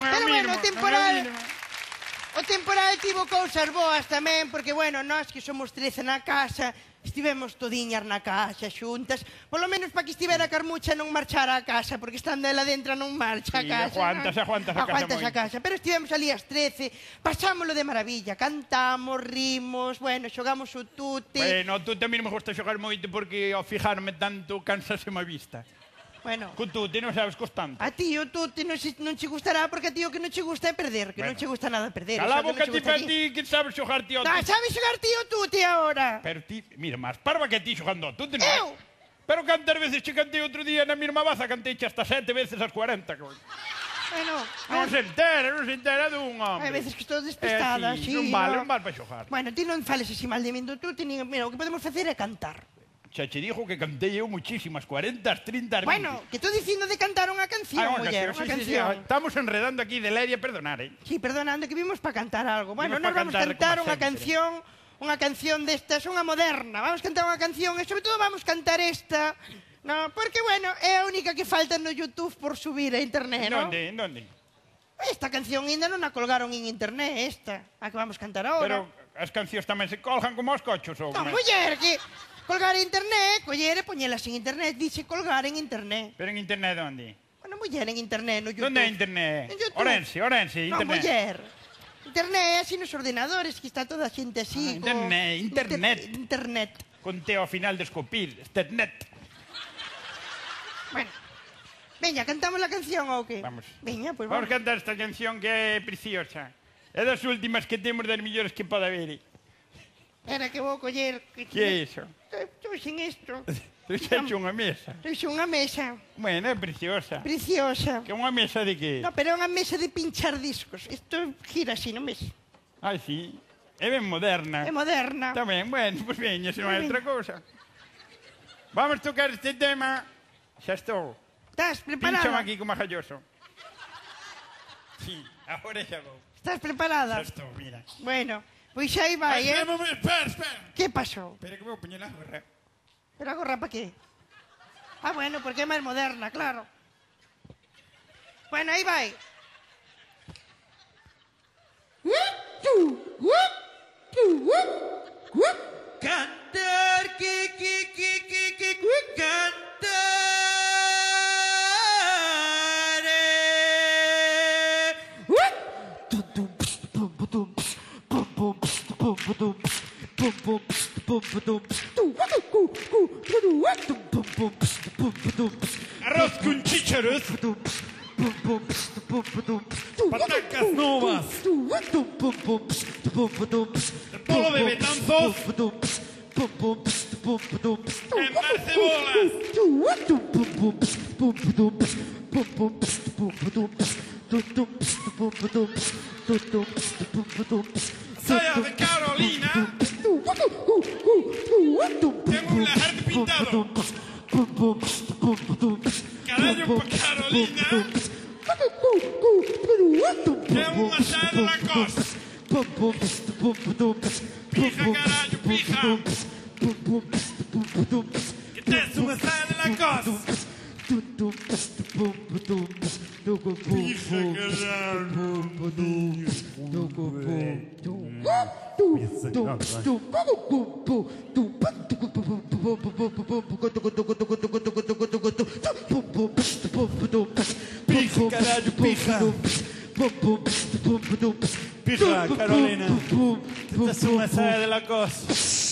Pero bueno, o temporal tivo cousas boas tamén, porque, bueno, nós que somos 13 na casa, estivemos todiñas na casa xuntas, polo menos para que estivera Carmucha non marchara a casa, porque estando ela dentro non marcha a casa. Aguantas a casa. Pero estivemos ali as 13, pasámoslo de maravilla, cantamos, rimos, bueno, xogamos o tute. Bueno, o tute a mí non me gusta xogar moito porque ao fijarme tanto cansase a vista. Bueno, Co tute non sabes constante. a ti o tute non che gustará porque a ti o que non che gusta é perder, que non che gusta nada perder. Cala a boca ti para ti que sabes xogar ti ao tute. Sabes xogar ti o tute agora. Pero ti, mira, máis parva que ti xogando ao tute, non? Eu? Pero cantas veces che cantei outro día na mesma baza, cantei hasta 7 veces as 40, coi. Bueno, Non se entera dun hombre. hai veces que estou despistada, sí, non vale para xogar. Bueno, ti non fales así mal de min do tute, mira, o que podemos facer é cantar. Xa che dixo que cantei eu muchísimas, 40, 30, 20. Bueno, que estou dicindo de cantar unha canción, muller, unha canción. Estamos enredando aquí de Leria, perdonar, Sí, perdonando, que vimos para cantar algo. Bueno, Vimos nós pa vamos cantar cantar como unha canción destas, unha moderna. Vamos cantar unha canción e, sobre todo, vamos cantar esta, no, porque, bueno, é a única que falta no YouTube por subir a internet, non? Onde? Esta canción ainda non a colgaron en internet, esta, a que vamos cantar agora. Pero as cancións tamén se colgan como os cochos, ou... Non, muller, que colgar en internet, coller e poñelas en internet, dice colgar en internet. Pero en internet onde? Bueno, muller, en internet, no YouTube. Onde é internet? En YouTube. Orense, No, internet. muller. Internet, así nos ordenadores, que está toda a xente así. Internet. Con T ao final de escopir, internet. Bueno. Veña, cantamos la canción ou que? Vamos. Veña, pues Vamos vamos. cantar esta canción que é preciosa. É das últimas que temos das millores que pode haber. Espera que vou coller... Que é iso? Estou sin isto. Trouxeche unha mesa. Trouxe unha mesa. Bueno, é preciosa. Preciosa. Que é unha mesa de que? No, pero é unha mesa de pinchar discos. Isto gira así, non ves? Ai, sí. É ben moderna. É moderna. Está ben, bueno, pois veña, se non hai outra cousa. Vamos tocar este tema. Xa estou. Estás Pínchame preparada? aquí como ajalloso. Sí, agora xa vou. Estás preparada? Xa estou, mira. Bueno, pois xa aí vai, eh? Espera. Que pasou? Espera que vou poñer a gorra. Pero a gorra pa qué? Ah, bueno, porque é máis moderna, claro. Bueno, aí vai. Cantar, Arroz con chícharos. Patacas novas. Polo de betanzos. En más cebolas. Saya de Carolina. Tengo un lajar pintado. Carallo pa Carolina. Tengo una saya de la costa. Pija, carallo, pija. Que te es una saya de la costa. Pija, carallo, pija. Pija, Carolina. Esta es una saya de la costa.